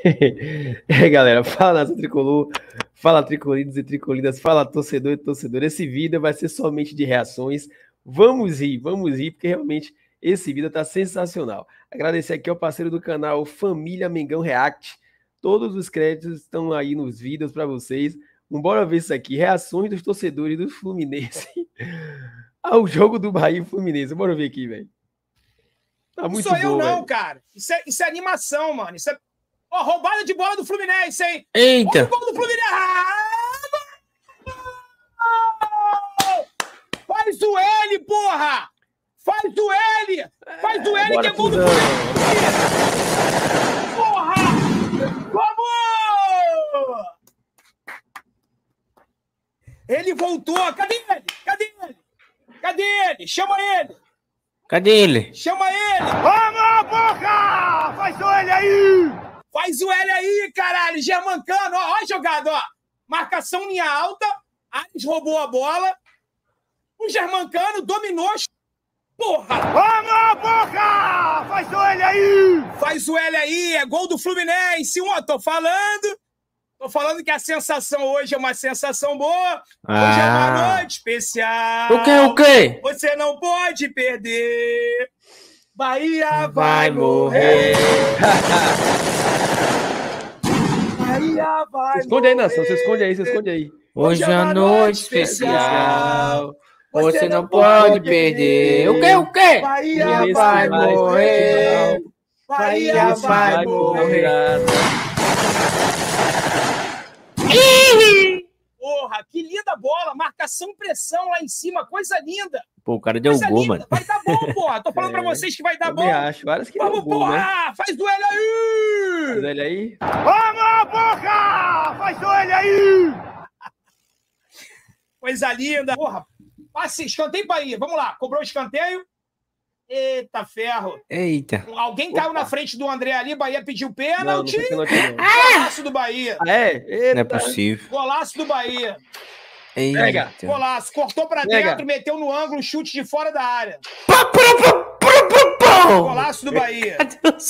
Galera, fala nação tricolor, fala tricolinos e tricolinas, fala torcedor e torcedor. Esse vídeo vai ser somente de reações. Vamos rir, porque realmente esse vídeo tá sensacional. Agradecer aqui ao parceiro do canal Família Mengão React. Todos os créditos estão aí nos vídeos para vocês. Bora ver isso aqui, reações dos torcedores do Fluminense ao jogo do Bahia e Fluminense. Bora ver aqui, velho. Tá muito bom, não sou eu, não, véio. cara. Isso é animação, mano. Isso é... Ó, roubada de bola do Fluminense, hein? Eita! Olha o gol do Fluminense! Faz o L, porra! Faz o L! Faz o L que é gol do Fluminense! Porra! Vamos! Ele voltou! Cadê ele? Cadê ele? Cadê ele? Chama ele! Cadê ele? Chama ele! Vamos, porra! Faz o L aí! Faz o L aí, caralho! Germancano, ó a jogada, ó. Marcação linha alta, Ares roubou a bola, o Germancano dominou, porra! Vamos, porra! Faz o L aí! Faz o L aí, é gol do Fluminense. Tô falando que a sensação hoje é uma sensação boa. Hoje é uma noite especial. O quê? Você não pode perder. Bahia vai morrer. Bahia vai morrer. Esconde aí, nação. Você esconde aí. Hoje é uma noite especial. Você não pode perder. O quê? Bahia vai morrer. Bahia vai morrer. Porra, que linda bola. Marcação, pressão lá em cima. Coisa linda. Pô, o cara deu gol, mano. Vai dar bom, porra. Tô falando pra vocês que vai dar bom. Acho. Várias que vamos, bom, porra. Né? Faz o L aí. Faz o L aí. Vamos, porra. Faz o L aí. Coisa linda. Porra. Passe, escanteio Bahia. Vamos lá. Cobrou o escanteio. Eita, ferro. Eita. Alguém caiu na frente do André ali. Bahia pediu pênalti. Golaço do Bahia. Eita. Não é possível. Golaço do Bahia. Pega. Golaço. Cortou pra dentro, meteu no ângulo, chute de fora da área. Golaço do Bahia.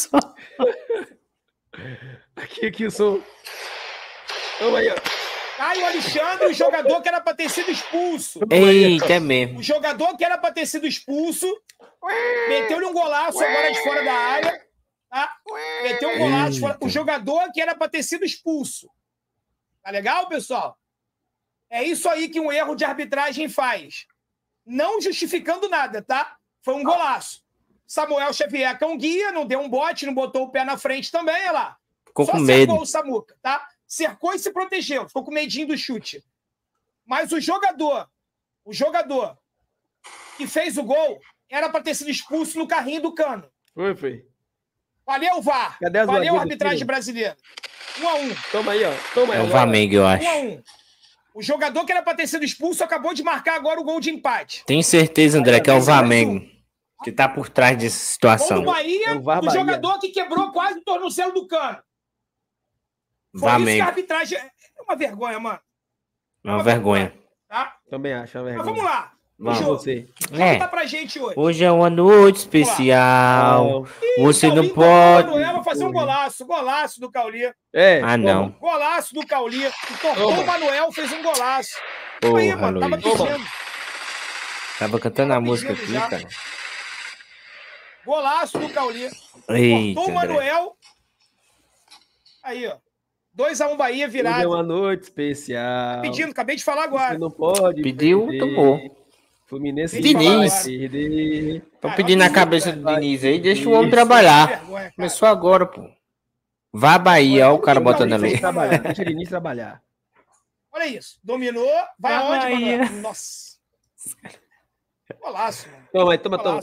Aqui o som. Toma aí, ó. Caio Alexandre, o jogador que era pra ter sido expulso. Eita, é mesmo. O jogador que era pra ter sido expulso meteu-lhe um golaço agora de fora da área. Tá? Meteu um golaço de fora. O jogador que era pra ter sido expulso. Tá legal, pessoal? É isso aí que um erro de arbitragem faz. Não justificando nada, tá? Foi um golaço. Samuel Xavier, cão guia, não deu um bote, não botou o pé na frente também, olha lá. Ficou com medo. Só medo. o Samuca, tá? Cercou e se protegeu. Ficou com medinho do chute. Mas o jogador que fez o gol era para ter sido expulso no carrinho do Cano. Foi. Valeu, VAR. Valeu, arbitragem brasileira. 1-1. Toma aí, ó. Toma aí. É o Flamengo, eu acho. 1-1. O jogador que era para ter sido expulso acabou de marcar agora o gol de empate. Tenho certeza, André, que é o Flamengo que tá por trás dessa situação. Gol do Bahia, do jogador que quebrou quase o tornozelo do Cano. Foi isso que a arbitragem... É uma vergonha, mano. É uma vergonha. Tá? Também acho, é uma vergonha. Mas vamos lá. Vamos você. Conta pra gente hoje. Hoje é uma noite especial. Você não pode... O Manuel vai fazer um golaço. Golaço do Cauli. Não. Golaço do Cauli. O Manuel fez um golaço. Porra, aí, mano. Tava pedindo. Tava cantando a música aqui, já. Cara. Golaço do Cauli. Cortou o Manuel. Aí, ó. 2-1 Bahia virado. Hoje é uma noite especial. Pedindo, acabei de falar agora. Você não pode. Pediu, tomou. Fluminense. Diniz. Tô pedindo na cabeça do Diniz aí, deixa o homem trabalhar. Começou agora, pô. Vá Bahia, ó, o cara botando ali. Deixa o Diniz trabalhar. Olha isso. Dominou. Vai aonde, Manuel? Nossa. Golaço, mano. Toma.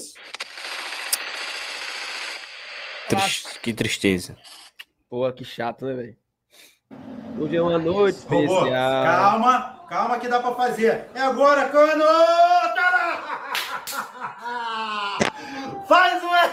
Que tristeza. Pô, que chato, né, velho? Hoje é uma noite especial. Calma que dá pra fazer. É agora, Cano! Faz o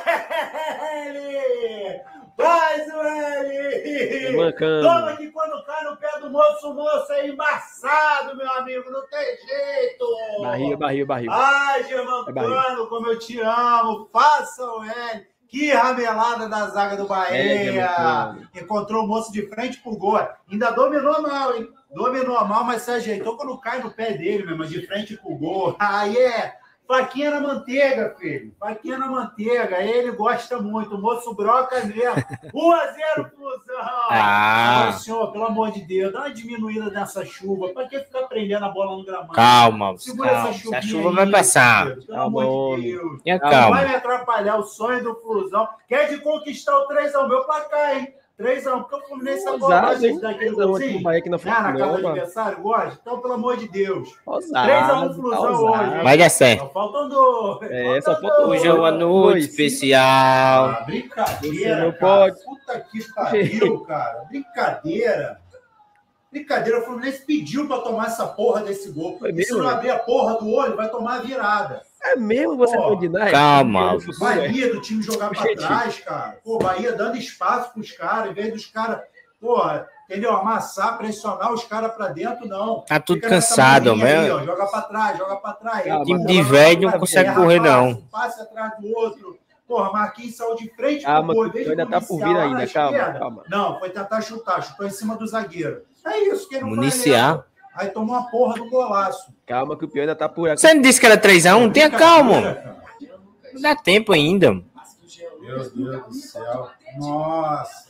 L! Faz o L! Toma que quando cai no pé do moço é embaçado, meu amigo. Não tem jeito. Barril. Ai, Germancano, como eu te amo. Faça o L. Que ramelada da zaga do Bahia. Encontrou o moço de frente pro gol. Ainda dominou mal, hein? Dominou mal, mas se ajeitou quando cai no pé dele, mesmo, de frente pro gol. Aí faquinha na manteiga, filho. Faquinha na manteiga. Ele gosta muito. O moço broca mesmo. 1-0, Flusão. Agora, senhor, pelo amor de Deus, dá uma diminuída nessa chuva. Pra que ficar prendendo a bola no gramado? Calma, segura calma. Essa chuva vai passar. Pelo amor de Deus. Calma. Vai me atrapalhar o sonho do Flusão. Quer de conquistar o 3x1. Meu placar, hein? 3x1, porque o Fluminense agora daquele golzinho. Na casa do adversário, gosta? Então, pelo amor de Deus. 3x1 Flusão hoje. Vai dar certo. Só faltam 2. Só faltam 2. Hoje é uma noite especial. Brincadeira, não pode. Puta que pariu, cara. Brincadeira. O Fluminense pediu pra tomar essa porra desse gol. E se não abrir a porra do olho, vai tomar a virada. É mesmo você condenar? Calma. Bahia do time jogar pra trás, cara. Pô, Bahia dando espaço pros caras, em vez dos caras, porra, entendeu? Amassar, pressionar os caras pra dentro, não. Tá tudo cansado, mesmo. Aí, joga pra trás. O time de velho não consegue correr, não. Passe atrás do outro. Porra, Marquinhos saiu de frente pro gol. Ainda tá por vir ainda, calma. Não, foi tentar chutar, chutou em cima do zagueiro. É isso que ele não municiar. Aí tomou uma porra do golaço. Calma que o pior ainda tá por aqui. Você não disse que era 3x1? Tenha calma. Não dá tempo ainda. Meu Deus do céu. Nossa.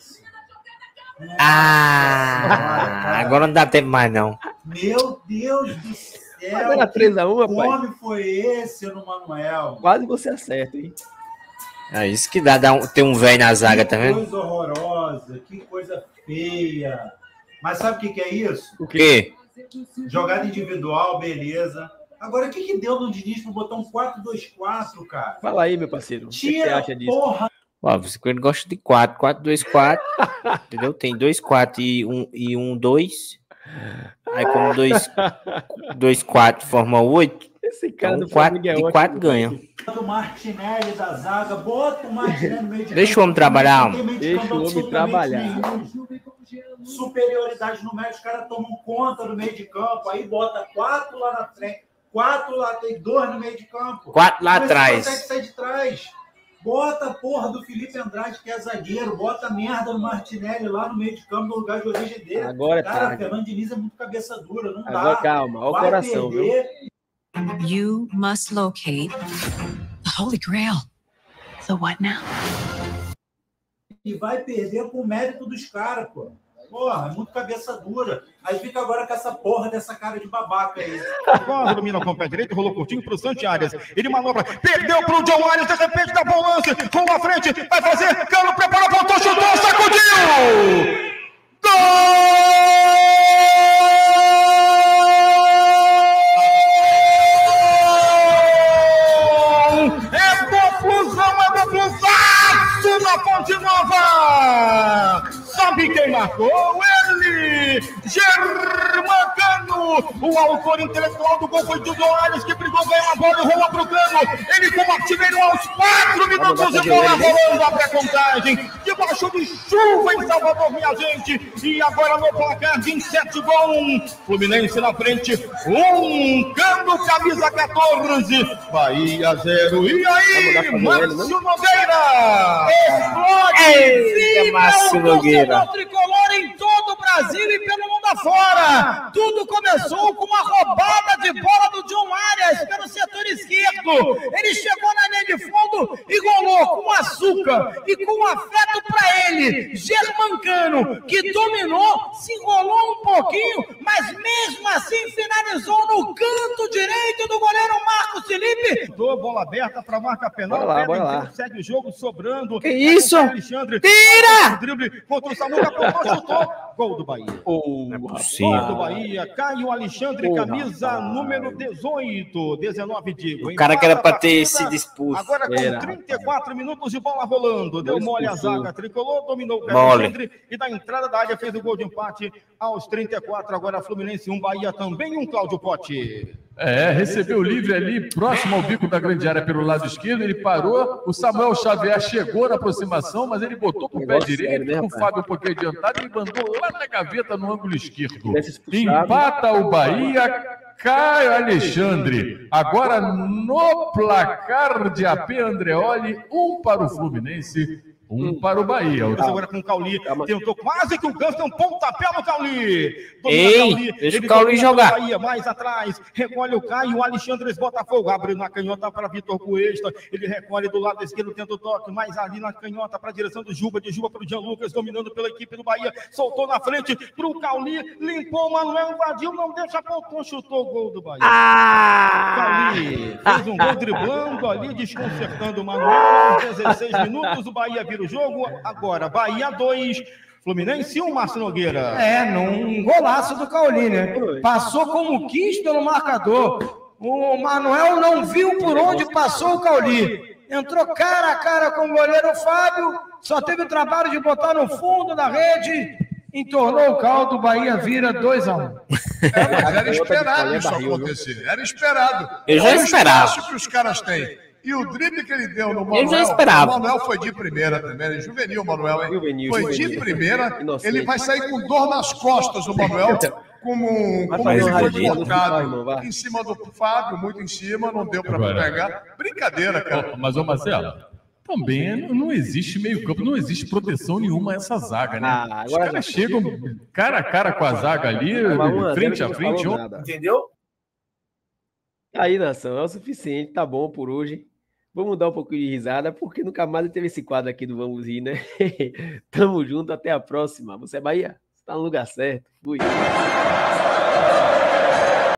Agora não dá tempo mais, não. Meu Deus do céu. Agora 3x1, rapaz. Que nome foi esse no Manuel? Quase você acerta, hein? É isso que dá ter um velho na zaga, tá vendo? Que coisa horrorosa, que coisa feia. Mas sabe o que é isso? O quê? Jogada individual, beleza. Agora, o que deu no Diniz para botar um 4-2-4, cara? Fala aí, meu parceiro. Tira, o que você acha disso? Porra. Ó, você gosta de 4-2-4, entendeu? Tem 2-4 e 1-2. Aí como 2-4 forma 8, esse cara então 4 de 4 ganha. O Martinelli da zaga, bota o Martinelli no meio de Deixa o homem trabalhar. Deixa o homem trabalhar. Superioridade numérica, os caras tomam conta do meio de campo, aí bota 4 lá na frente, 4 lá, tem 2 no meio de campo. 4 lá atrás. Consegue sair de trás. Bota a porra do Felipe Andrade, que é zagueiro, bota a merda do Martinelli lá no meio de campo, no lugar de origem dele. Agora cara, Fernando Diniz é muito cabeça dura, não agora, dá. Calma, olha o coração, perder. Viu? You must locate the Holy Grail. So what now? E vai perder com o mérito dos caras, pô. Porra, é muito cabeça dura. Aí fica agora com essa porra dessa cara de babaca aí. Agora domina com o pé direito, rolou curtinho pro Santi Arias. Ele manobra, perdeu pro John Arias, de repente dá bom lance, com a frente, vai fazer, Cano preparou, voltou, chutou, sacudiu! Gol! É do Flusão, na Fonte Nova! Sabe quem marcou? Ele! Germancano! O autor intelectual do gol foi o John Arias, que brigou, ganhou a bola e rolou pro Cano. Ele com o artilheiro aos 4 minutos de bola, rolando a pré-contagem. Debaixo de chuva em Salvador, minha gente. E agora no placar de 7 gols. Fluminense na frente. Cano, camisa 14. Bahia 0. E aí, Márcio Nogueira? Explode! Márcio Nogueira. Tricolor em todo o Brasil e pelo mundo afora. Tudo começou com uma roubada de bola do John Arias pelo setor esquerdo. Ele chegou na linha de fundo e golou com açúcar e com afeto para ele. Germancano, que dominou, se enrolou um pouquinho, mas mesmo assim finalizou no canto direito do goleiro Marcos Felipe. Bola aberta para marca penal. Bora lá. Segue o jogo sobrando. Que isso? Tira! Drible contra o Samuca, chutou. Gol do Bahia. Não é possível. Gol do Bahia. Caio Alexandre, camisa número 18. 19, digo. O cara que era para ter sido expulso. Agora com 34 minutos de bola rolando. Deu mole a zaga tricolor, dominou o Caio Alexandre e da entrada da área fez o gol de empate aos 34. Agora Fluminense 1, Bahia também 1, Cláudio Potti. Recebeu livre ali, próximo ao bico da grande área pelo lado esquerdo, ele parou, o Samuel Xavier chegou na aproximação, mas ele botou com o pé direito, com o Fábio um pouquinho adiantado e mandou lá na gaveta no ângulo esquerdo. Empata o Bahia, Caio Alexandre. Agora no placar de AP Andreoli, 1 para o Fluminense, 1 para o Bahia. Agora com o Cauli, tentou quase que o Ganso tem um pontapé no Cauli. Ei, deixa o Cauli jogar. Bahia, mais atrás, recolhe o Caio, o Alexandre Botafogo, abre na canhota para Vitor Cuesta, ele recolhe do lado esquerdo, tenta o toque, mais ali na canhota para a direção do Juba, de Juba para o Jean Lucas, dominando pela equipe do Bahia, soltou na frente para o Cauli, limpou o Manuel, invadiu, não deixa, apontou, chutou o gol do Bahia. Cauli fez um gol driblando ali, desconcertando o Manuel, 16 minutos, o Bahia vira o jogo, agora Bahia 2, Fluminense 1, Márcio Nogueira. Num golaço do Cauli, né? Passou como quis pelo marcador. O Manuel não viu por onde passou o Cauli. Entrou cara a cara com o goleiro Fábio, só teve o trabalho de botar no fundo da rede, entornou o caldo, o Bahia vira 2-1. Mas era esperado isso acontecer. Era esperado. Eu já esperava. O espaço que os caras têm. E o drible que ele deu no Eu já Manuel, esperava. o Manuel foi de primeira também, é juvenil o Manuel, hein? Foi de primeira, Inocente. ele vai sair com dor nas costas, o Manuel, como fazer ele uma foi radinha, colocado vai. em cima do Fábio, muito em cima, não deu para Agora. pegar. Brincadeira, cara. Mas, ô Marcelo, também não existe meio campo, não existe proteção nenhuma a essa zaga, né? Ah, Os agora caras já- chegam cara a cara com a zaga ali, frente a frente. Entendeu? Aí, nação, é o suficiente, tá bom por hoje. Vamos dar um pouquinho de risada, porque nunca mais teve esse quadro aqui do Vamos Rir, né? Tamo junto, até a próxima. Você é Bahia? Você tá no lugar certo. Fui.